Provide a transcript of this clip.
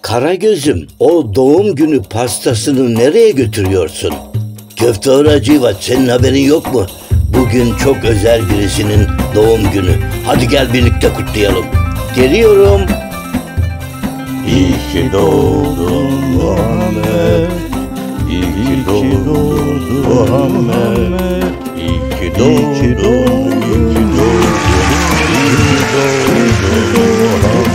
Karagöz'üm, o doğum günü pastasını nereye götürüyorsun? Köfteci Hacivat, senin haberin yok mu? Bugün çok özel birisinin doğum günü. Hadi gel birlikte kutlayalım. Geliyorum. İyi ki doğdun Muhammed, İyi ki doğdun Muhammed, İyi ki doğdun, iyi ki doğdun, iyi ki doğdun Muhammed.